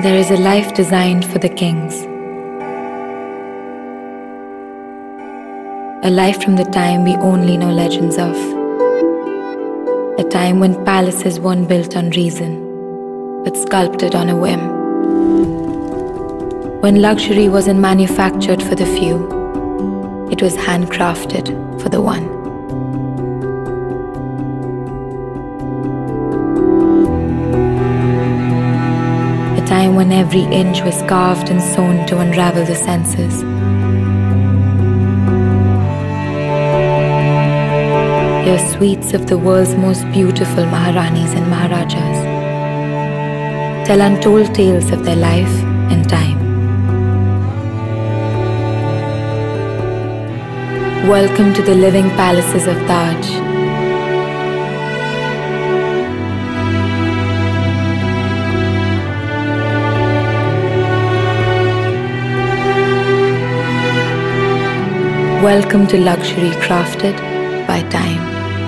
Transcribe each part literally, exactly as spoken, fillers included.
There is a life designed for the kings. A life from the time we only know legends of. A time when palaces weren't built on reason, but sculpted on a whim. When luxury wasn't manufactured for the few, it was handcrafted for the one. A time when every inch was carved and sewn to unravel the senses. Your suites of the world's most beautiful Maharanis and Maharajas tell untold tales of their life and time. Welcome to the living palaces of Taj. Welcome to luxury crafted by time.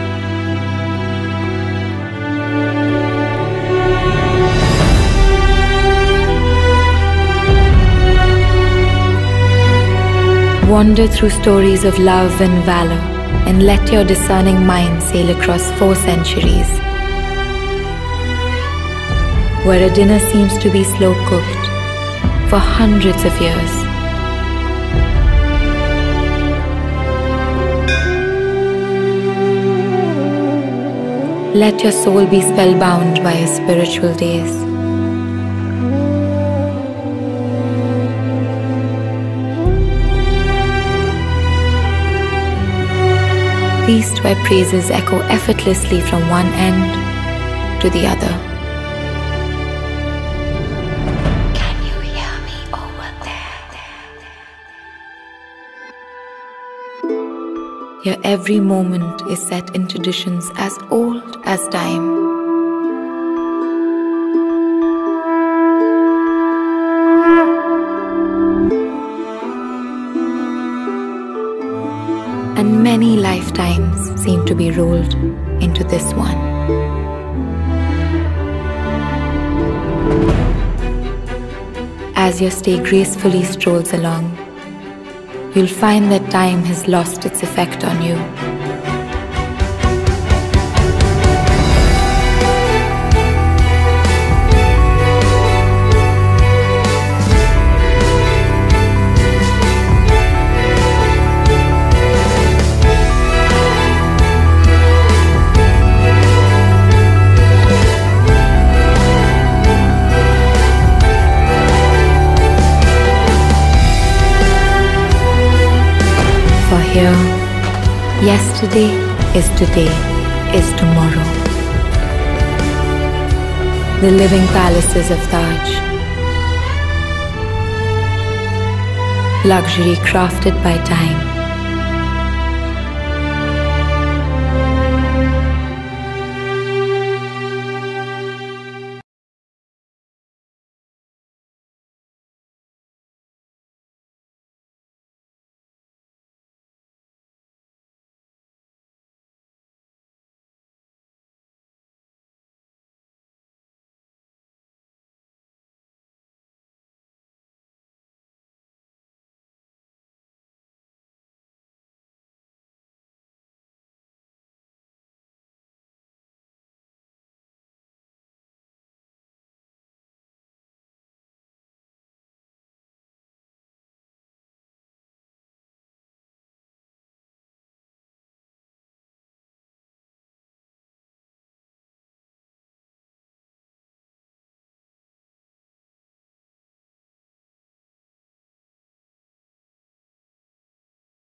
Wander through stories of love and valor, and let your discerning mind sail across four centuries, where a dinner seems to be slow cooked for hundreds of years. Let your soul be spellbound by his spiritual days. Feast where praises echo effortlessly from one end to the other. Can you hear me over there? Your every moment is set in traditions as old as time. And many lifetimes seem to be rolled into this one. As your stay gracefully strolls along, you'll find that time has lost its effect on you. Here, yesterday is today, is tomorrow. The living palaces of Taj. Luxury crafted by time.